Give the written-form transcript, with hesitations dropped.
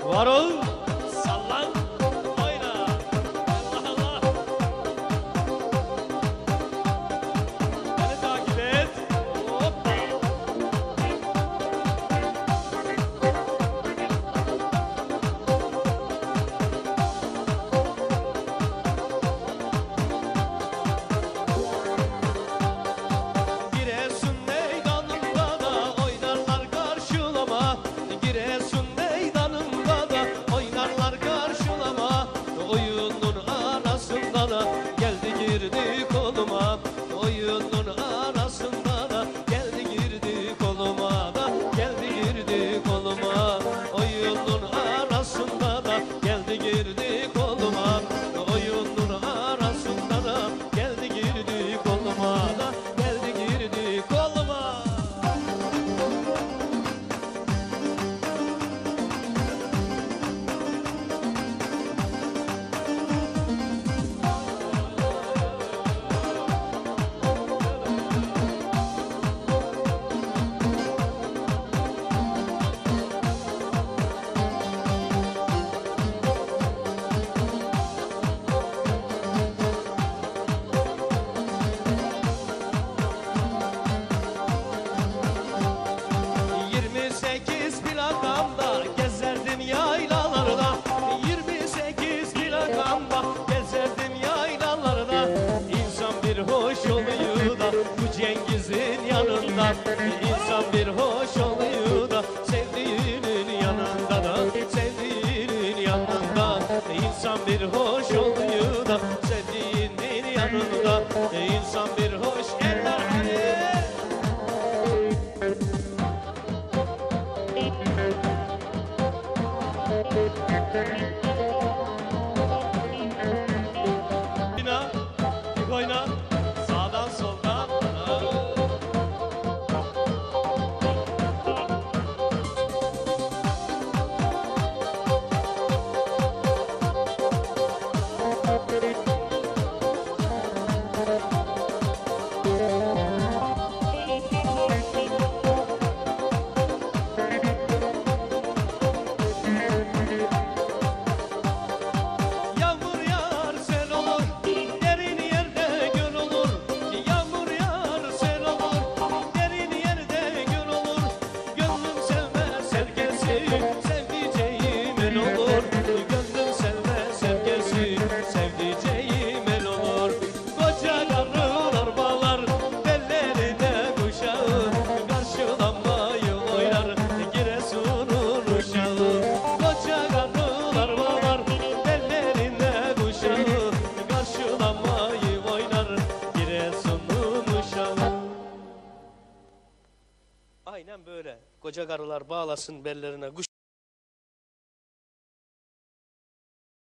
Varol, sallan, oyna. Allah Allah. Beni takip et. Hoppa. Giresun meydanında da oynarlar karşılama. Giresun meydanında da oynarlar karşılama. Oyunun arasında da geldi girdi koluma. Oyunun arasında da geldi girdi koluma da geldi girdi koluma. Oyunun arasında da geldi girdi koluma. Oyunun arasında da geldi girdi koluma da geldi girdi koluma. Plakamda gezerdim yaylalarda, 28 plakamda gezerdim yaylalarda. İnsan bir hoş oluyor da bu Cengiz'in yanında. İnsan bir hoş oluyor da sevdiğinin yanında da sevdiğinin yanında. İnsan bir hoş oluyor da sevdiğinin yanında. İnsan bir hoş eller hani. Bina, oyna, sağdan soldan. Yağmur yağar sel olur, derin yerde göl olur. Yağmur yağar sel olur, derin yerde göl olur. Gönlüm sevmez herkesi, sevdiceğim el olur. Gönlüm sevmez herkesi, sevdiceğim el olur. Koca karılar bağlar, bellerine kuşağı. Karşılanmayı oynar, Giresun'un uşağı. Koca karılar bağlar, bellerine kuşağı. Karşılanmayı oynar, Giresun'un uşağı. Aynen böyle. Koca karılar bağlasın bellerine kuş.